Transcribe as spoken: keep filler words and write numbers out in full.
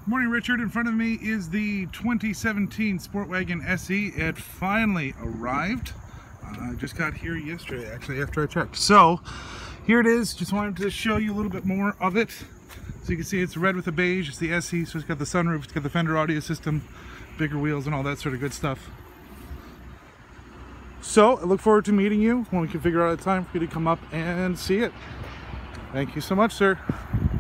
Morning, Richard. In front of me is the twenty seventeen Sportwagen S E. It finally arrived. I uh, just got here yesterday, actually, after I checked. So here it is. Just wanted to show you a little bit more of it. So you can see it's red with a beige. It's the S E, so it's got the sunroof, it's got the Fender audio system, bigger wheels, and all that sort of good stuff. So I look forward to meeting you when we can figure out a time for you to come up and see it. Thank you so much, sir.